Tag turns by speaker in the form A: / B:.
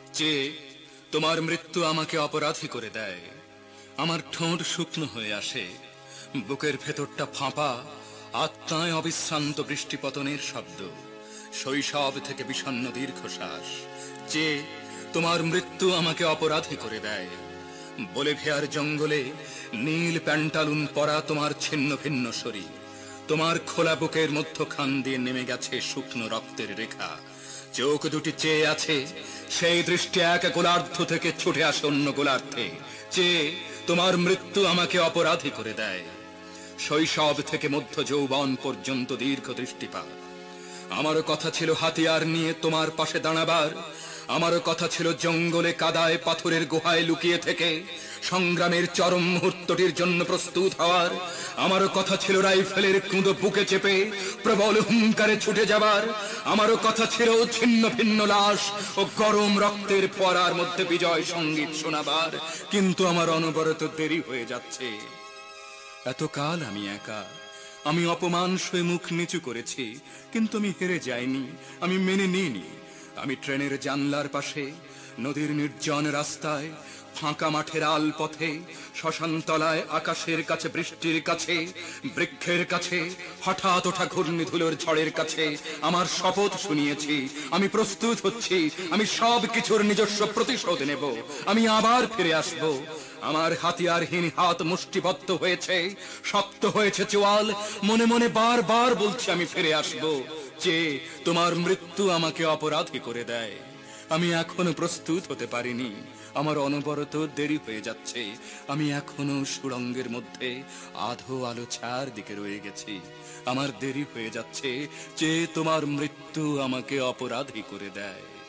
A: যে তোমার মৃত্যু আমাকে অপরাধী করে দেয়। আমার ঠোঁট শুকনো হয়ে আসে, বুকের ভেতরটা ফাঁপা, আত্মায় অবিশ্রান্ত বৃষ্টিপতনের শব্দ, শৈশব থেকে বিষণ্ণ দীর্ঘশ্বাস। যে তোমার মৃত্যু আমাকে অপরাধী করে দেয়। বলিভিয়ার জঙ্গলে নীল প্যান্টালুন পরা তোমার ছিন্ন ভিন্ন শরীর, তোমার খোলা বুকের মধ্যখান দিয়ে নেমে গেছে শুকনো রক্তের রেখা। চোখ দুটি চেয়ে আছে, সেই দৃষ্টি এক গোলার্ধ থেকে ছুটে আসে অন্য গোলার্ধে। যে তোমার মৃত্যু আমাকে অপরাধী করে দেয়। শৈশব থেকে মধ্য যৌবন পর্যন্ত দীর্ঘ দৃষ্টিপাত। আমারও কথা ছিল হাতিয়ার নিয়ে তোমার পাশে দাঁড়াবার। আমারও কথা ছিল জঙ্গলে কাদায় পাথরের গুহায় লুকিয়ে থেকে সংগ্রামের চরম মুহূর্তটির জন্য প্রস্তুত হওয়ার। আমারও কথা ছিল রাইফেলের কুঁদো বুকে চেপে প্রবল হুঙ্কারে ছুটে যাবার। আমারও কথা ছিল ছিন্ন ভিন্ন লাশ ও গরম রক্তের ফোয়ারার মধ্যে বিজয় সঙ্গীত শোনাবার। কিন্তু আমার অনবরত দেরি হয়ে যাচ্ছে। এতকাল আমি একা, আমি অপমান সয়ে মুখ নিচু করেছি, কিন্তু আমি হেরে যাইনি, আমি মেনে নিইনি। আমি ট্রেনের জানলার পাশে, নদীর নির্জন রাস্তায়, ফাঁকা মাঠের আল পথে, শ্মশানতলায়, আকাশের কাছে, বৃষ্টির কাছে, বৃক্ষের কাছে, হঠাৎ ওঠা ঘূর্ণিধুলোর ঝড়ের কাছে আমার শপথ শুনিয়েছি। আমি প্রস্তুত হচ্ছি, আমি সব কিছুর নিজস্ব প্রতিশোধ নেব, আমি আবার ফিরে আসব। আমার হাতিয়ারহীন হাত মুষ্টিবদ্ধ হয়েছে, শক্ত হয়েছে চোয়াল। মনে মনে বারবার বলছি আমি ফিরে আসব। যে তোমার মৃত্যু আমাকে অপরাধী করে দেয়। আমি এখনো প্রস্তুত হতে পারিনি, আমার অনবরত দেরি হয়ে যাচ্ছে। আমি এখনো সুড়ঙ্গের মধ্যে আধো আলো ছায়ার দিকে রয়ে গেছি। আমার দেরি হয়ে যাচ্ছে। যে তোমার মৃত্যু আমাকে অপরাধী করে দেয়।